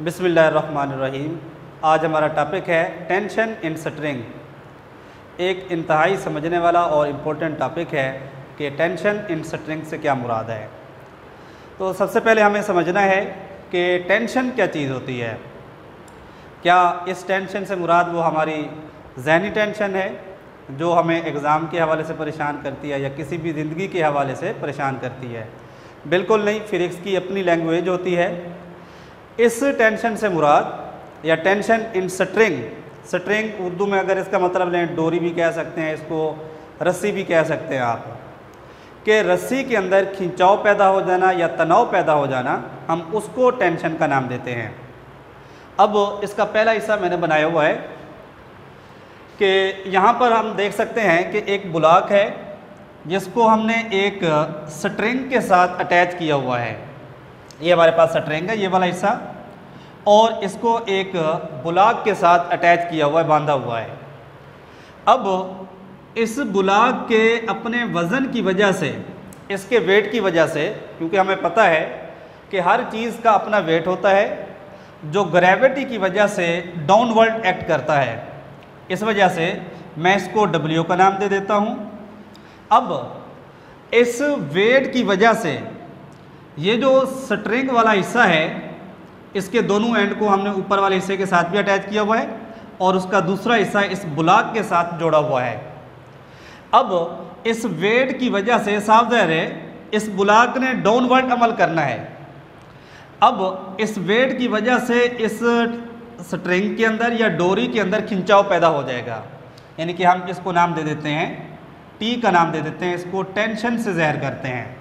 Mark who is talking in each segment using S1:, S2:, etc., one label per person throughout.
S1: बिस्मिल्लाहिर्रहमानिर्रहीम। आज हमारा टॉपिक है टेंशन इन स्ट्रिंग। एक इंतहाई समझने वाला और इम्पोर्टेंट टॉपिक है कि टेंशन इन स्ट्रिंग से क्या मुराद है। तो सबसे पहले हमें समझना है कि टेंशन क्या चीज़ होती है। क्या इस टेंशन से मुराद वो हमारी ज़हनी टेंशन है जो हमें एग्ज़ाम के हवाले से परेशान करती है या किसी भी ज़िंदगी के हवाले से परेशान करती है? बिल्कुल नहीं, फिजिक्स की अपनी लैंग्वेज होती है। इस टेंशन से मुराद या tension in string, string Urdu में अगर इसका मतलब लें डोरी भी कह सकते हैं, इसको रस्सी भी कह सकते हैं आप, कि रस्सी के अंदर खिंचाव पैदा हो जाना या तनाव पैदा हो जाना, हम उसको टेंशन का नाम देते हैं। अब इसका पहला हिस्सा मैंने बनाया हुआ है कि यहाँ पर हम देख सकते हैं कि एक ब्लॉक है जिसको हमने एक स्ट्रिंग के साथ अटैच किया हुआ है। ये हमारे पास स्ट्रिंग है, ये वाला हिस्सा, और इसको एक ब्लॉक के साथ अटैच किया हुआ है, बांधा हुआ है। अब इस ब्लॉक के अपने वज़न की वजह से, इसके वेट की वजह से, क्योंकि हमें पता है कि हर चीज़ का अपना वेट होता है जो ग्रेविटी की वजह से डाउनवर्ड एक्ट करता है, इस वजह से मैं इसको W का नाम दे देता हूँ। अब इस वेट की वजह से ये जो स्ट्रिंग वाला हिस्सा है, इसके दोनों एंड को हमने ऊपर वाले हिस्से के साथ भी अटैच किया हुआ है और उसका दूसरा हिस्सा इस ब्लॉक के साथ जोड़ा हुआ है। अब इस वेट की वजह से साफ ज़ाहिर है इस ब्लॉक ने डाउनवर्ड अमल करना है। अब इस वेट की वजह से इस स्ट्रिंग के अंदर या डोरी के अंदर खिंचाव पैदा हो जाएगा, यानी कि हम इसको नाम दे देते हैं, T का नाम दे देते हैं, इसको टेंशन से ज़ाहिर करते हैं।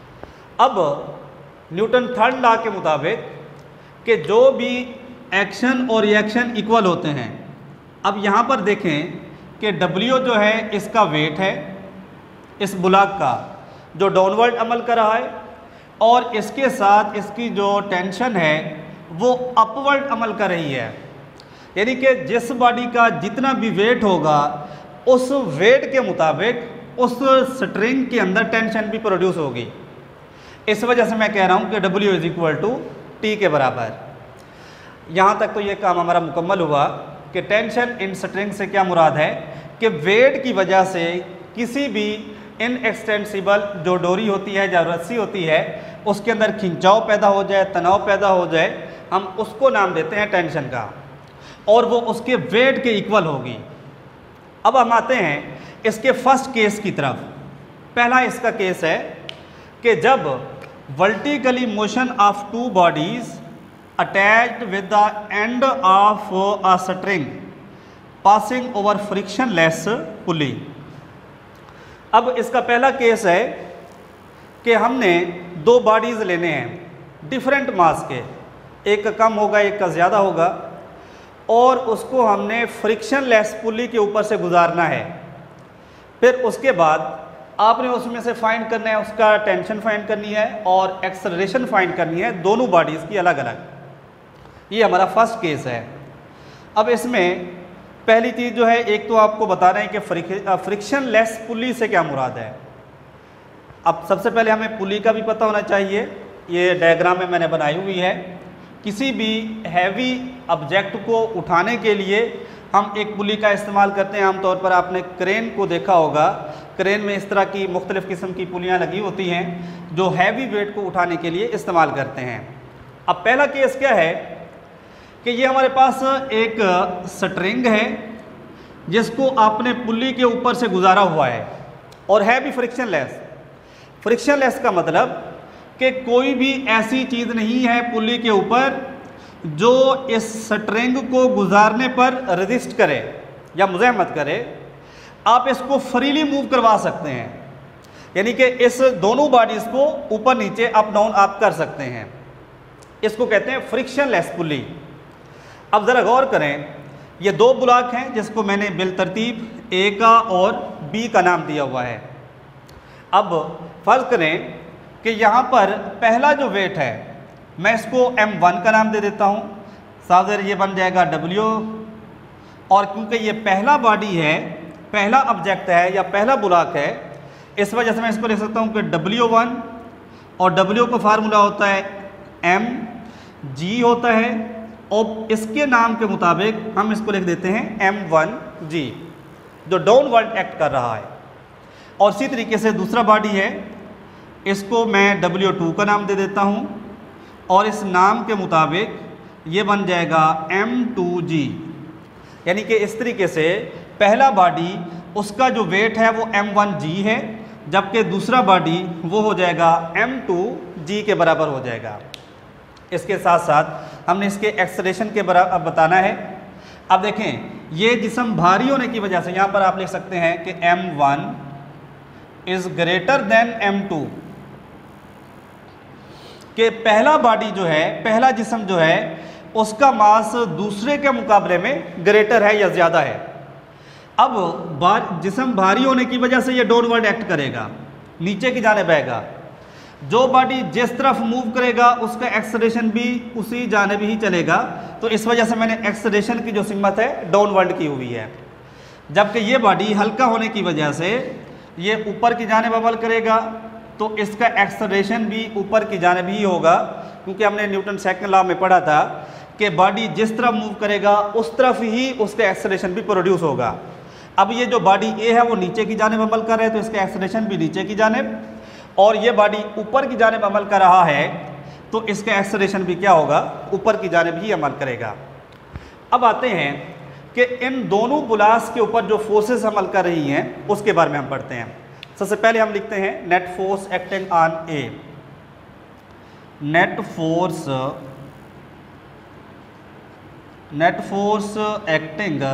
S1: अब न्यूटन थर्ड लॉ के मुताबिक कि जो भी एक्शन और रिएक्शन इक्वल होते हैं। अब यहाँ पर देखें कि W जो है इसका वेट है इस ब्लॉक का जो डाउनवर्ड अमल कर रहा है, और इसके साथ इसकी जो टेंशन है वो अपवर्ड अमल कर रही है, यानी कि जिस बॉडी का जितना भी वेट होगा उस वेट के मुताबिक उस स्ट्रिंग के अंदर टेंशन भी प्रोड्यूस होगी। इस वजह से मैं कह रहा हूँ कि W = T के बराबर। यहाँ तक तो ये काम हमारा मुकम्मल हुआ कि टेंशन इन स्ट्रिंग से क्या मुराद है कि वेट की वजह से किसी भी इनएक्सटेंसिबल जो डोरी होती है, जो रस्सी होती है, उसके अंदर खिंचाव पैदा हो जाए, तनाव पैदा हो जाए, हम उसको नाम देते हैं टेंशन का, और वो उसके वेट के इक्वल होगी। अब हम आते हैं इसके फर्स्ट केस की तरफ। पहला इसका केस है कि जब vertically motion of two bodies attached with the end of a string passing over frictionless pulley. अब इसका पहला केस है कि हमने दो बॉडीज़ लेने हैं डिफरेंट मास के, एक का कम होगा एक का ज़्यादा होगा, और उसको हमने फ्रिक्शनलेस पुली के ऊपर से गुजारना है। फिर उसके बाद आपने उसमें से फाइंड करना है, उसका टेंशन फाइंड करनी है और एक्सेलरेशन फाइंड करनी है, दोनों बॉडीज़ की अलग अलग। ये हमारा फर्स्ट केस है। अब इसमें पहली चीज़ जो है, एक तो आपको बता रहे हैं कि फ्रिक्शनलेस पुली से क्या मुराद है। अब सबसे पहले हमें पुली का भी पता होना चाहिए। ये डायग्राम में मैंने बनाई हुई है। किसी भी हैवी ऑब्जेक्ट को उठाने के लिए हम एक पुली का इस्तेमाल करते हैं। आमतौर पर आपने क्रेन को देखा होगा, क्रेन में इस तरह की मुख्तलिफ़ किस्म की पुलियाँ लगी होती हैं जो हैवी वेट को उठाने के लिए इस्तेमाल करते हैं। अब पहला केस क्या है कि ये हमारे पास एक स्ट्रिंग है जिसको आपने पुली के ऊपर से गुजारा हुआ है और है भी फ्रिक्शनलेस। फ्रिक्शनलेस का मतलब कि कोई भी ऐसी चीज़ नहीं है पुली के ऊपर जो इस स्ट्रिंग को गुजारने पर रेजिस्ट करे या मुज़ाहमत करे। आप इसको फ्रीली मूव करवा सकते हैं, यानी कि इस दोनों बॉडीज़ को ऊपर नीचे अप डाउन आप कर सकते हैं। इसको कहते हैं फ्रिक्शनलेस पुली। अब ज़रा गौर करें, ये दो ब्लॉक हैं जिसको मैंने बिलतरतीब A का और B का नाम दिया हुआ है। अब फ़र्ज़ करें कि यहाँ पर पहला जो वेट है मैं इसको M1 का नाम दे देता हूँ, साथ ये बन जाएगा W, और क्योंकि ये पहला बॉडी है, पहला ऑब्जेक्ट है या पहला ब्लॉक है, इस वजह से मैं इसको लिख सकता हूँ कि W1, और W का फार्मूला होता है mg होता है, और इसके नाम के मुताबिक हम इसको लिख देते हैं M1G, जो डाउनवर्ड एक्ट कर रहा है। और इसी तरीके से दूसरा बॉडी है, इसको मैं W2 का नाम दे देता हूँ और इस नाम के मुताबिक ये बन जाएगा M2G। यानी कि इस तरीके से पहला बॉडी उसका जो वेट है वो M1G है, जबकि दूसरा बॉडी वो हो जाएगा M2G के बराबर हो जाएगा। इसके साथ साथ हमने इसके एक्सेलरेशन के बराबर बताना है। अब देखें ये जिस्म भारी होने की वजह से यहाँ पर आप लिख सकते हैं कि M1 is greater than M2, कि पहला बॉडी जो है, पहला जिस्म जो है उसका मास दूसरे के मुकाबले में ग्रेटर है या ज़्यादा है। अब जिस्म भारी होने की वजह से ये डाउनवर्ड एक्ट करेगा, नीचे की जानिब आएगा। जो बॉडी जिस तरफ मूव करेगा उसका एक्सेलरेशन भी उसी जानिब ही चलेगा, तो इस वजह से मैंने एक्सेलरेशन की जो सिमत है डाउनवर्ड की हुई है। जबकि ये बॉडी हल्का होने की वजह से ये ऊपर की जानिब अमल करेगा, तो इसका एक्सेलरेशन भी ऊपर की जानिब ही होगा, क्योंकि हमने न्यूटन सेकंड लॉ में पढ़ा था कि बॉडी जिस तरफ मूव करेगा उस तरफ ही उसका एक्सेलरेशन भी प्रोड्यूस होगा। अब ये जो बॉडी ए है वो नीचे की जानिब अमल कर रहा है, तो इसका एक्सेलरेशन भी नीचे की जानिब, और ये बॉडी ऊपर की जानिब अमल कर रहा है तो इसका एक्सेलरेशन भी क्या होगा, ऊपर की जानिब ही अमल करेगा। अब आते हैं कि इन दोनों बुलास के ऊपर जो फोर्सेस अमल कर रही हैं उसके बारे में हम पढ़ते हैं। सबसे पहले हम लिखते हैं net force acting on A. Net force acting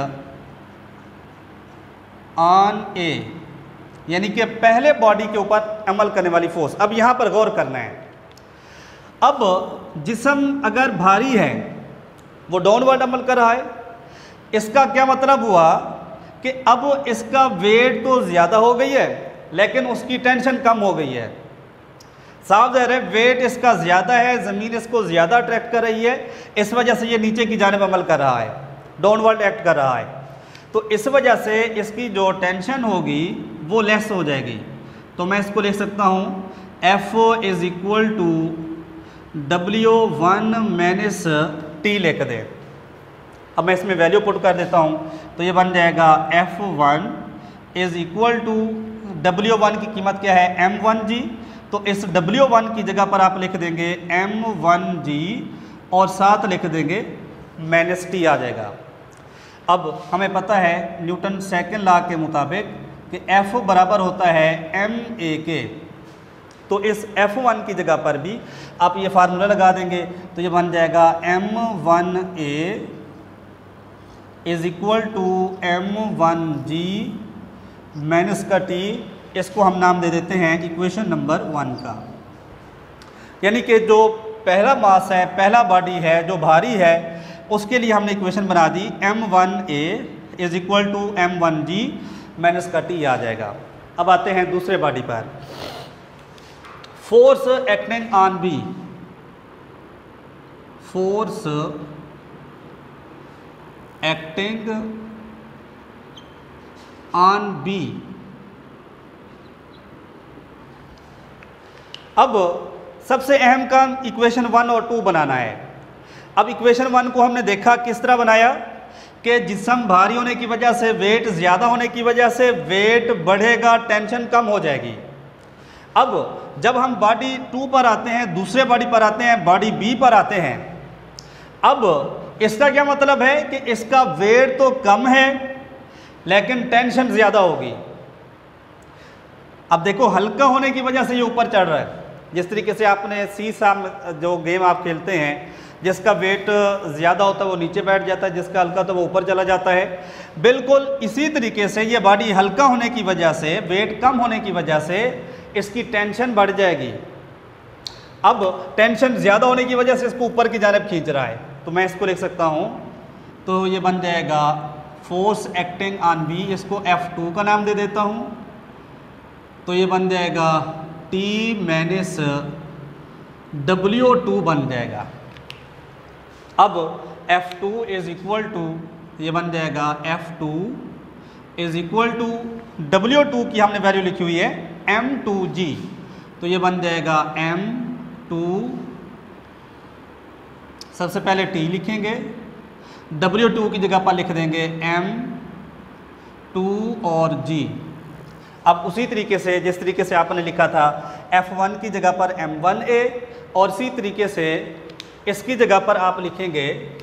S1: on A, यानी कि पहले बॉडी के ऊपर अमल करने वाली फोर्स। अब यहाँ पर गौर करना है, अब जिस्म अगर भारी है वो डाउनवर्ड अमल कर रहा है, इसका क्या मतलब हुआ कि अब इसका वेट तो ज़्यादा हो गई है लेकिन उसकी टेंशन कम हो गई है। साफ ज़ाहिर है वेट इसका ज़्यादा है, ज़मीन इसको ज़्यादा अट्रैक्ट कर रही है, इस वजह से ये नीचे की जानिब अमल कर रहा है, डाउनवर्ड एक्ट कर रहा है। तो इस वजह से इसकी जो टेंशन होगी वो लेस हो जाएगी। तो मैं इसको लिख सकता हूँ F is equal to W1 - T लिख दें। अब मैं इसमें वैल्यू पुट कर देता हूँ, तो ये बन जाएगा F1 is equal to W1 की कीमत क्या है, M1G। तो इस W1 की जगह पर आप लिख देंगे M1G और साथ लिख देंगे -T आ जाएगा। अब हमें पता है न्यूटन सेकंड लॉ के मुताबिक कि F बराबर होता है ma के, तो इस F1 की जगह पर भी आप ये फार्मूला लगा देंगे, तो ये बन जाएगा M1a is equal to M1G minus का T। इसको हम नाम दे देते हैं इक्वेशन नंबर 1 का। यानी कि जो पहला मास है, पहला बॉडी है जो भारी है, उसके लिए हमने इक्वेशन बना दी M1a is equal to M1G minus का T आ जाएगा। अब आते हैं दूसरे बॉडी पर, force acting on B। Force acting on B। अब सबसे अहम काम इक्वेशन 1 और 2 बनाना है। अब इक्वेशन 1 को हमने देखा किस तरह बनाया कि जिस्म भारी होने की वजह से, वेट ज़्यादा होने की वजह से वेट बढ़ेगा, टेंशन कम हो जाएगी। अब जब हम बॉडी 2 पर आते हैं, दूसरे बॉडी पर आते हैं, बॉडी B पर आते हैं, अब इसका क्या मतलब है कि इसका वेट तो कम है लेकिन टेंशन ज़्यादा होगी। अब देखो हल्का होने की वजह से ये ऊपर चढ़ रहा है। जिस तरीके से आपने सीसा जो गेम आप खेलते हैं, जिसका वेट ज़्यादा होता है वो नीचे बैठ जाता है, जिसका हल्का तो वो ऊपर चला जाता है। बिल्कुल इसी तरीके से ये बॉडी हल्का होने की वजह से, वेट कम होने की वजह से इसकी टेंशन बढ़ जाएगी। अब टेंशन ज़्यादा होने की वजह से इसको ऊपर की जानिब खींच रहा है, तो मैं इसको लिख सकता हूँ, तो ये बन जाएगा फोर्स एक्टिंग ऑन B। इसको F2 का नाम दे देता हूँ, तो ये बन जाएगा T माइनस W2 बन जाएगा। अब F2 इज़ इक्वल टू, ये बन जाएगा F2 is equal to W2 की हमने वैल्यू लिखी हुई है M2G, तो ये बन जाएगा M2 सबसे पहले टी लिखेंगे, W2 की जगह पर लिख देंगे M2 और G। अब उसी तरीके से जिस तरीके से आपने लिखा था F1 की जगह पर M1A, और इसी तरीके से इसकी जगह पर आप लिखेंगे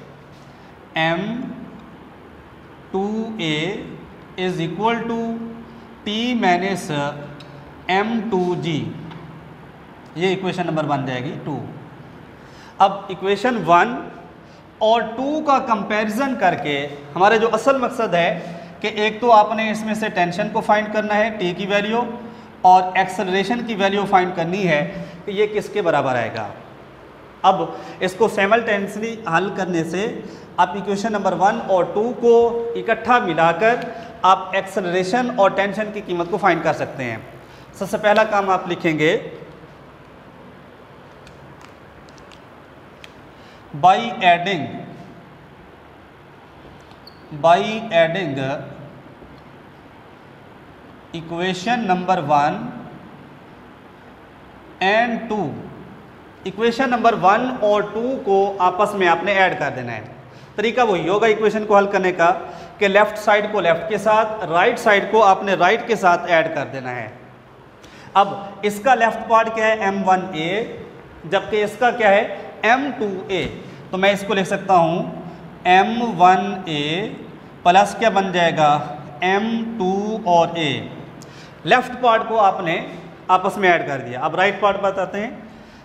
S1: M2A is equal to T minus M2G। ये इक्वेशन नंबर बन जाएगी 2। अब इक्वेशन 1 और 2 का कंपैरिजन करके हमारे जो असल मकसद है कि एक तो आपने इसमें से टेंशन को फाइंड करना है T की वैल्यू, और एक्सेलरेशन की वैल्यू फाइंड करनी है कि ये किसके बराबर आएगा। अब इसको साइमल्टेनियसली हल करने से आप इक्वेशन नंबर 1 और 2 को इकट्ठा मिलाकर आप एक्सेलरेशन और टेंशन की कीमत को फाइंड कर सकते हैं। सबसे पहला काम आप लिखेंगे by adding equation number 1 and 2। Equation number 1 और 2 को आपस में आपने ऐड कर देना है। तरीका वही होगा इक्वेशन को हल करने का कि लेफ्ट साइड को लेफ्ट के साथ, राइट साइड को आपने राइट के साथ ऐड कर देना है। अब इसका लेफ्ट पार्ट क्या है M1A, जबकि इसका क्या है M2A। तो मैं इसको लिख सकता हूँ M1A प्लस क्या बन जाएगा M2 और A। लेफ्ट पार्ट को आपने आपस में ऐड कर दिया। अब राइट पार्ट बताते हैं,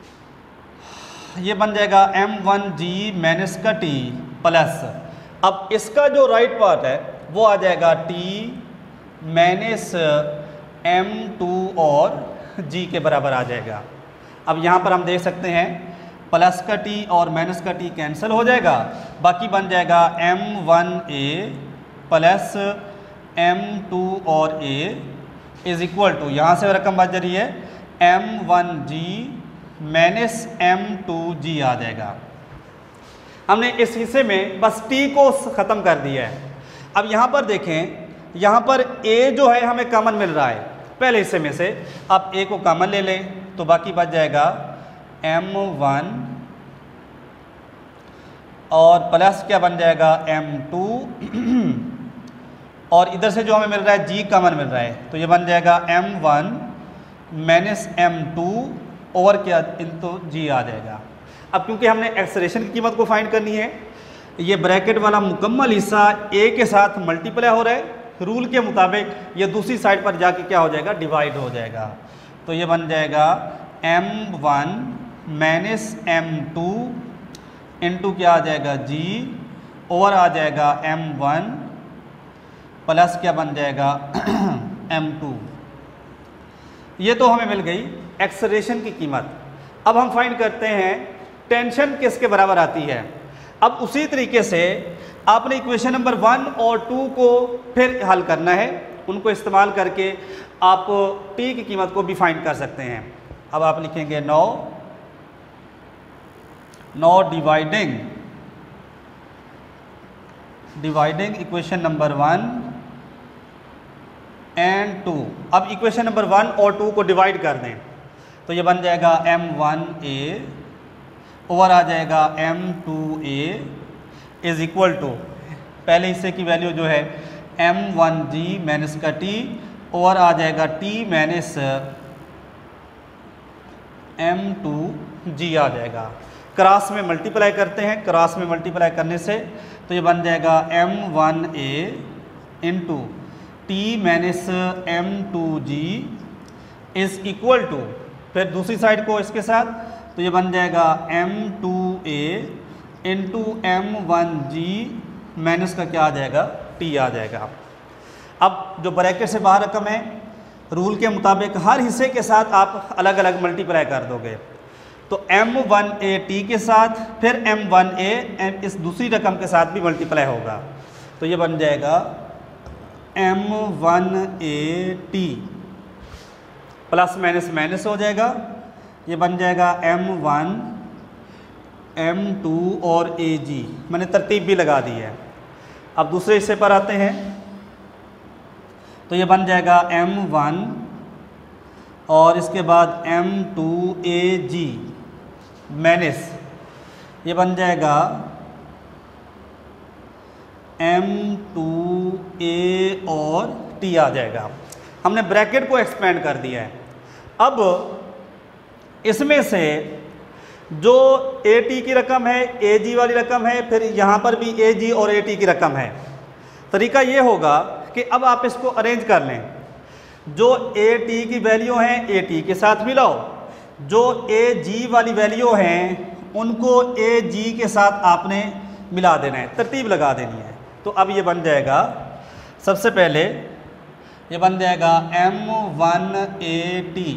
S1: ये बन जाएगा M1G माइनस का T प्लस, अब इसका जो राइट पार्ट है वो आ जाएगा T माइनस M2 और G के बराबर आ जाएगा। अब यहाँ पर हम देख सकते हैं प्लस का T और माइनस का T कैंसिल हो जाएगा, बाकी बन जाएगा M1A प्लस M2 और A इज इक्वल टू, यहाँ से रकम बच रही है M1G माइनस M2G आ जाएगा। हमने इस हिस्से में बस T को ख़त्म कर दिया है। अब यहाँ पर देखें, यहाँ पर A जो है हमें कॉमन मिल रहा है पहले हिस्से में से, आप A को कॉमन ले लें तो बाकी बच जाएगा M1 और प्लस क्या बन जाएगा M2 और इधर से जो हमें मिल रहा है G कॉमन मिल रहा है, तो ये बन जाएगा M1 माइनस M2 और क्या इनटू G आ जाएगा। अब क्योंकि हमने एक्सेलरेशन की कीमत को फाइंड करनी है, ये ब्रैकेट वाला मुकम्मल हिस्सा A के साथ मल्टीप्लाई हो रहा है, रूल के मुताबिक ये दूसरी साइड पर जाके क्या हो जाएगा डिवाइड हो जाएगा। तो ये बन जाएगा M1 माइनस M2 इंटू क्या आ जाएगा G और आ जाएगा M1 प्लस क्या बन जाएगा M2। ये तो हमें मिल गई एक्सेलरेशन की कीमत। अब हम फाइंड करते हैं टेंशन किसके बराबर आती है। अब उसी तरीके से आपने इक्वेशन नंबर 1 और 2 को फिर हल करना है, उनको इस्तेमाल करके आप T की कीमत को भी फाइंड कर सकते हैं। अब आप लिखेंगे now dividing equation number 1 and 2। अब इक्वेशन नंबर 1 और 2 को डिवाइड कर दें तो ये बन जाएगा M1A ओवर आ जाएगा M2A इज इक्वल टू, पहले हिस्से की वैल्यू जो है M1G माइनस का T ओवर आ जाएगा T माइनस M2G आ जाएगा। क्रॉस में मल्टीप्लाई करते हैं, क्रॉस में मल्टीप्लाई करने से तो ये बन जाएगा M1A into T minus M2G is equal to, फिर दूसरी साइड को इसके साथ तो ये बन जाएगा M2A इंटू M1G माइनस का क्या आ जाएगा T आ जाएगा। अब जो ब्रैकेट से बाहर रकम है, रूल के मुताबिक हर हिस्से के साथ आप अलग अलग मल्टीप्लाई कर दोगे, तो M1A T के साथ फिर M1A इस दूसरी रकम के साथ भी मल्टीप्लाई होगा, तो ये बन जाएगा M1A T plus minus minus हो जाएगा, ये बन जाएगा M1 M2 और AG, मैंने तरतीब भी लगा दी है। अब दूसरे हिस्से पर आते हैं तो ये बन जाएगा M1 और इसके बाद M2AG माइनस, ये बन जाएगा M2A और T आ जाएगा। हमने ब्रैकेट को एक्सपेंड कर दिया है। अब इसमें से जो AT की रकम है, AG वाली रकम है, फिर यहाँ पर भी AG और AT की रकम है। तरीका ये होगा कि अब आप इसको अरेंज कर लें। जो AT की वैल्यू हैं AT के साथ मिलाओ, जो AG वाली वैल्यू हैं उनको AG के साथ आपने मिला देना है, तरतीब लगा देनी है। तो अब ये बन जाएगा, सबसे पहले ये बन जाएगा M1AT।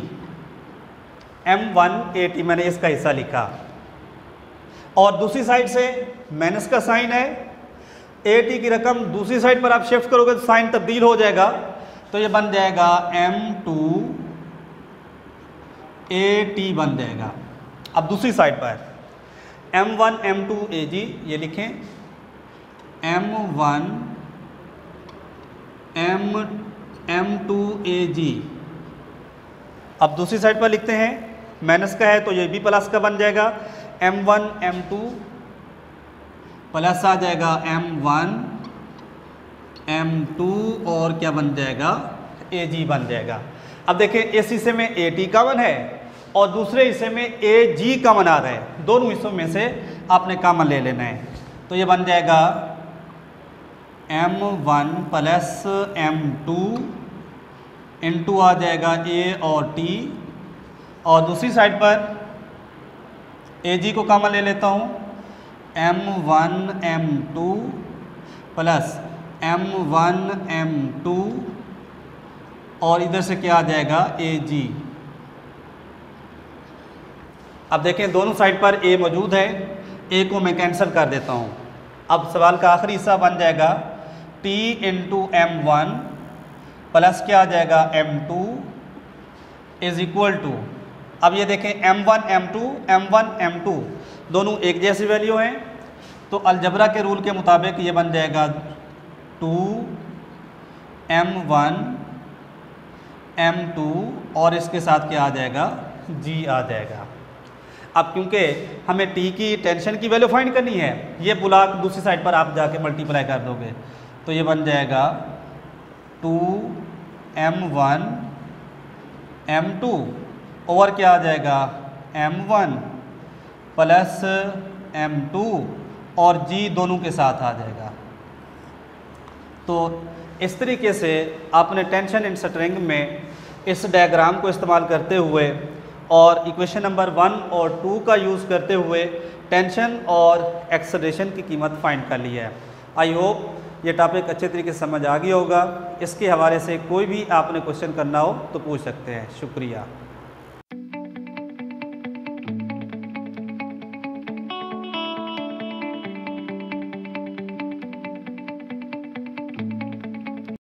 S1: M1AT मैंने इसका हिस्सा लिखा, और दूसरी साइड से माइनस का साइन है। AT की रकम दूसरी साइड पर आप शिफ्ट करोगे तो साइन तब्दील हो जाएगा, तो ये बन जाएगा M2AT बन जाएगा। अब दूसरी साइड पर M1 M2 AG ये लिखें, M1 M2 AG। अब दूसरी साइड पर लिखते हैं, माइनस का है तो ये भी प्लस का बन जाएगा, M1 M2 प्लस आ जाएगा M1 M2 और क्या बन जाएगा, AG बन जाएगा। अब देखें इस हिस्से में AT कॉमन है और दूसरे हिस्से में AG कॉमन आ रहा है, दोनों हिस्सों में से आपने कॉमन ले लेना है। तो ये बन जाएगा M1 प्लस M2 इंटू आ जाएगा A और T, और दूसरी साइड पर AG को कॉमन ले लेता हूँ, M1 M2 plus M1 M2 और इधर से क्या आ जाएगा AG। अब देखें दोनों साइड पर A मौजूद है, A को मैं कैंसिल कर देता हूँ। अब सवाल का आखिरी हिस्सा बन जाएगा T इंटू M1 प्लस क्या आ जाएगा M2 इज इक्वल टू, अब ये देखें M1 M2 दोनों एक जैसी वैल्यू हैं, तो अलजबरा के रूल के मुताबिक ये बन जाएगा 2M1 M2 और इसके साथ क्या आ जाएगा, G आ जाएगा। अब क्योंकि हमें T की टेंशन की वैल्यू फाइंड करनी है, ये बुलाक दूसरी साइड पर आप जाके मल्टीप्लाई कर दोगे, तो ये बन जाएगा 2M1 M2 और क्या आ जाएगा M1 प्लस M2 और G दोनों के साथ आ जाएगा। तो इस तरीके से आपने टेंशन इन स्ट्रिंग में इस डायग्राम को इस्तेमाल करते हुए और इक्वेशन नंबर 1 और 2 का यूज़ करते हुए टेंशन और एक्सेलरेशन की कीमत फाइंड कर ली है। आई होप ये टॉपिक अच्छे तरीके से समझ आ गया होगा। इसके हवाले से कोई भी आपने क्वेश्चन करना हो तो पूछ सकते हैं। शुक्रिया।